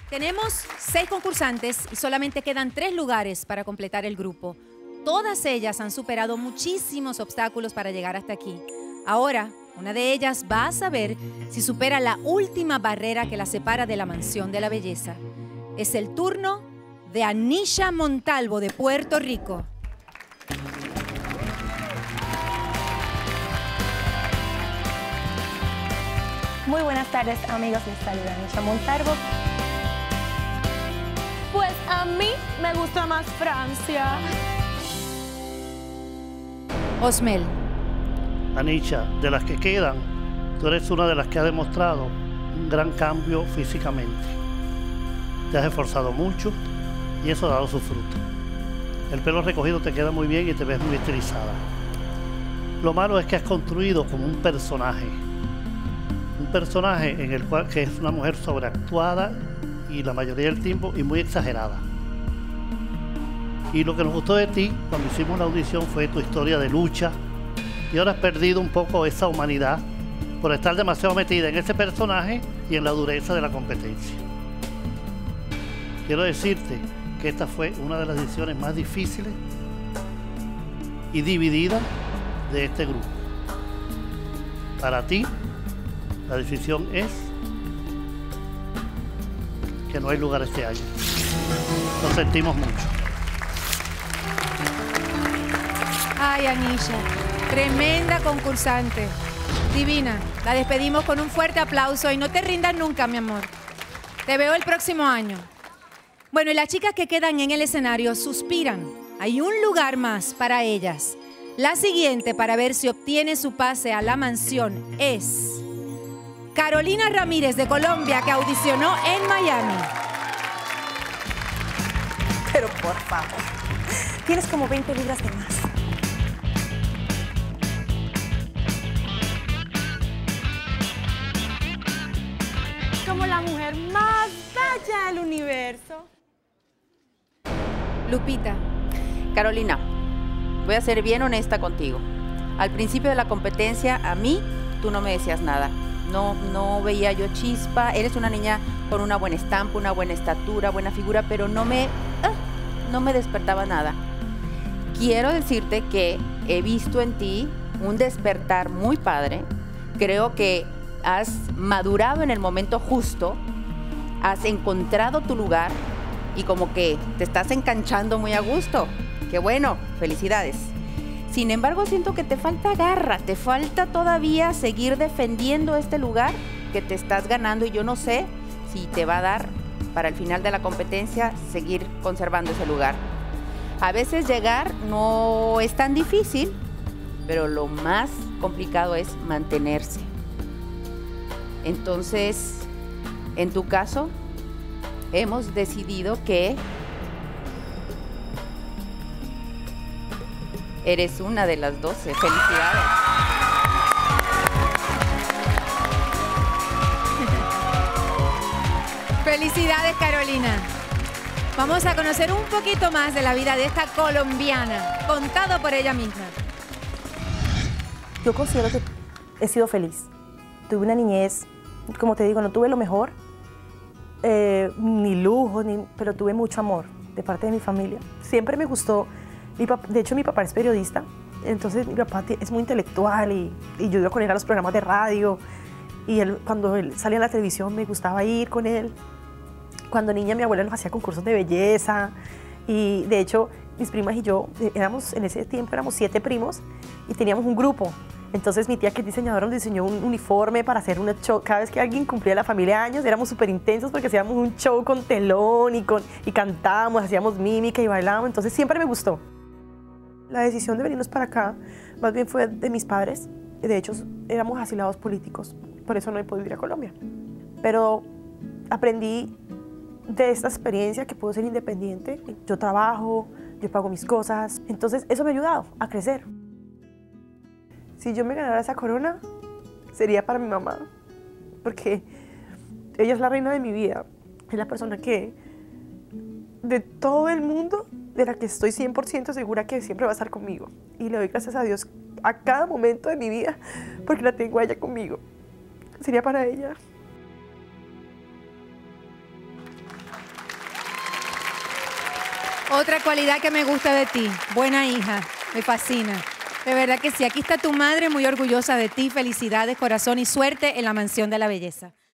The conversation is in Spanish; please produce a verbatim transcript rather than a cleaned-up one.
Tenemos seis concursantes y solamente quedan tres lugares para completar el grupo. Todas ellas han superado muchísimos obstáculos para llegar hasta aquí. Ahora, una de ellas va a saber si supera la última barrera que la separa de la mansión de la belleza. Es el turno de Anisha Montalvo de Puerto Rico. Muy buenas tardes, amigos. Les saluda Anisha Montalvo. Pues a mí me gusta más Francia. Osmel. Anisha, de las que quedan, tú eres una de las que ha demostrado un gran cambio físicamente. Te has esforzado mucho y eso ha dado su fruto. El pelo recogido te queda muy bien y te ves muy estilizada. Lo malo es que has construido como un personaje. Un personaje en el cual que es una mujer sobreactuada y la mayoría del tiempo y muy exagerada. Y lo que nos gustó de ti cuando hicimos la audición fue tu historia de lucha, y ahora has perdido un poco esa humanidad por estar demasiado metida en ese personaje y en la dureza de la competencia. Quiero decirte que esta fue una de las decisiones más difíciles y divididas de este grupo. Para ti, la decisión es que no hay lugar este año. Lo sentimos mucho. Ay, Anisha, tremenda concursante. Divina, la despedimos con un fuerte aplauso y no te rindas nunca, mi amor. Te veo el próximo año. Bueno, y las chicas que quedan en el escenario suspiran. Hay un lugar más para ellas. La siguiente para ver si obtiene su pase a la mansión es Carolina Ramírez de Colombia, que audicionó en Miami. Pero por favor, tienes como veinte libras de más. Como la mujer más bella del universo. Lupita. Carolina, voy a ser bien honesta contigo. Al principio de la competencia, a mí, tú no me decías nada. No, no veía yo chispa. Eres una niña con una buena estampa, una buena estatura, buena figura, pero no me, ah, no me despertaba nada. Quiero decirte que he visto en ti un despertar muy padre. Creo que has madurado en el momento justo, has encontrado tu lugar y como que te estás enganchando muy a gusto. ¡Qué bueno! ¡Felicidades! Sin embargo, siento que te falta garra, te falta todavía seguir defendiendo este lugar que te estás ganando y yo no sé si te va a dar para el final de la competencia seguir conservando ese lugar. A veces llegar no es tan difícil, pero lo más complicado es mantenerse. Entonces, en tu caso, hemos decidido que eres una de las doce. ¡Felicidades! Felicidades, Carolina. Vamos a conocer un poquito más de la vida de esta colombiana, contado por ella misma. Yo considero que he sido feliz. Tuve una niñez, como te digo, no tuve lo mejor, eh, ni lujo, ni, pero tuve mucho amor de parte de mi familia. Siempre me gustó. Mi papá, de hecho, mi papá es periodista, entonces mi papá es muy intelectual y, y yo iba con él a los programas de radio y él, cuando él salía en la televisión me gustaba ir con él. Cuando niña mi abuela nos hacía concursos de belleza y de hecho mis primas y yo éramos, en ese tiempo éramos siete primos y teníamos un grupo. Entonces mi tía, que es diseñadora, nos diseñó un uniforme para hacer un show. Cada vez que alguien cumplía la familia años éramos súper intensos porque hacíamos un show con telón y, con, y cantábamos, hacíamos mímica y bailábamos. Entonces siempre me gustó. La decisión de venirnos para acá más bien fue de mis padres. De hecho, éramos asilados políticos, por eso no he podido ir a Colombia. Pero aprendí de esta experiencia que puedo ser independiente. Yo trabajo, yo pago mis cosas, entonces eso me ha ayudado a crecer. Si yo me ganara esa corona, sería para mi mamá, porque ella es la reina de mi vida, es la persona que, de todo el mundo, de la que estoy cien por ciento segura que siempre va a estar conmigo. Y le doy gracias a Dios a cada momento de mi vida, porque la tengo a ella conmigo. Sería para ella. Otra cualidad que me gusta de ti, buena hija, me fascina. De verdad que sí, aquí está tu madre muy orgullosa de ti. Felicidades, corazón, y suerte en la mansión de la belleza.